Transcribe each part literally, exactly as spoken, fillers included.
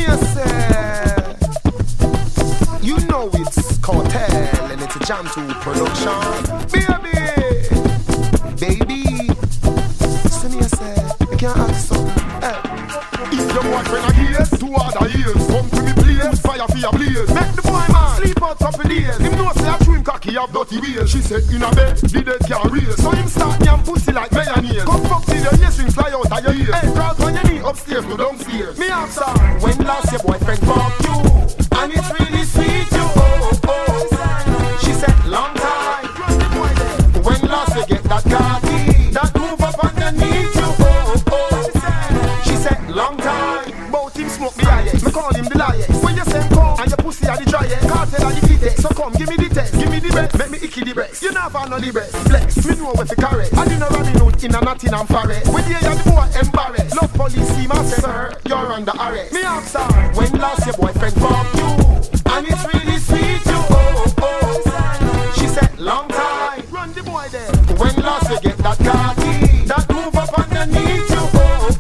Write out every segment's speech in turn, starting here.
you say, you know it's Kartel and it's a Jam two production. Baby, baby, so me say, you can't ask something. Hey. If your boyfriend a gears, two other years, come to me place, fire for your blaze. Make the boy man sleep out couple days. Him know say a true him cocky have dirty ways. She said in a bed, the dead can't raise. So him start yam pussy like mayonnaise. Come fuck till your ears ring fly out of your ears. Hey, crawl on your knee upstairs, go downstairs. Me ask her, when last your boyfriend fuck you? And it's really sweet you, oh, oh. She said long time. When last you get that cocky, that move up underneath you, oh, oh. She said long time. Bout him smoke the highest, me call him the liest. When you say come and your pussy are the driest, Kartel are the fittest. So come give me the test, give me the best, make me icky the breast. You never know the best, flex, me know where to carry. I do not run in out in a Nottingham forest. When you hear the boy embarrassed, love police see my say, sir, you're under arrest. Me ask her, when last your boyfriend fuck you? And it's really sweet you, oh, oh. She said long time. Run the boy there. When last you get that cocky, that move up underneath you, oh,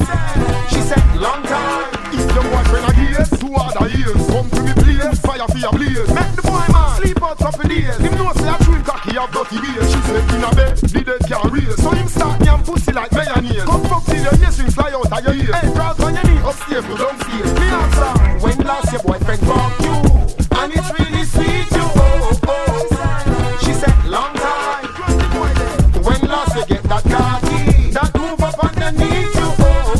oh. She said long time. If your boyfriend a gears, two other years, come to me place, fire for your blaze. Make the boy man sleep out couple days. Him know say a true him cocky have dirty ways. She said in a bed, the dead can't raise. So him start yam pussy like mayonnaise. Come fuck till your ears ring fly out of your ears. Hey, crawl on your knee upstairs, go downstairs. Me ask her, when last your boyfriend fuck you? And it's really sweet you, oh, oh. She said long time. When last you get that cocky, that move up underneath you, oh,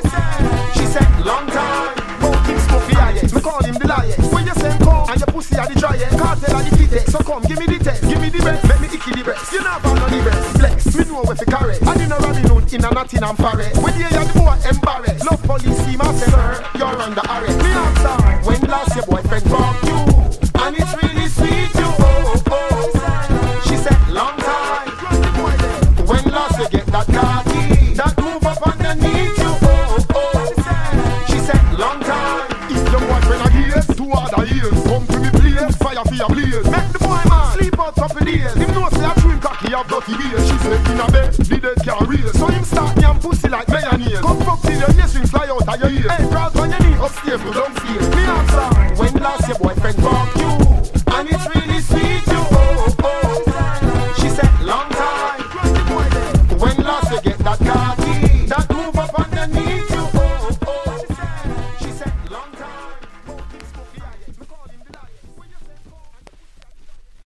oh. She said long time. Bout him smoke the highest, me call him the liest. When you say come and your pussy are the driest, Kartel are the fittest. So come give me the test, give me the best, make me icky the breast. You never know the best, flex, me know where to carry. I do not run in out in a Nottingham forest. When you hear the boy embarrassed, love police see my say, sir, you're under arrest. Me ask her, when last your boyfriend fuck you? And it's really sweet you, oh, oh. She said long time. When last you get that cocky, that move up underneath you, oh, oh. She said long time. If your boyfriend a gears, two other years, come to me place, fire for your blaze. Make the boy man sleep out couple days. Him know say a true him cocky have dirty ways. She said in a bed, the dead can't raise. So him start yam pussy like mayonnaise. Come fuck till your ears ring fly out of your ears. Hey, crawl on your knee upstairs, go down.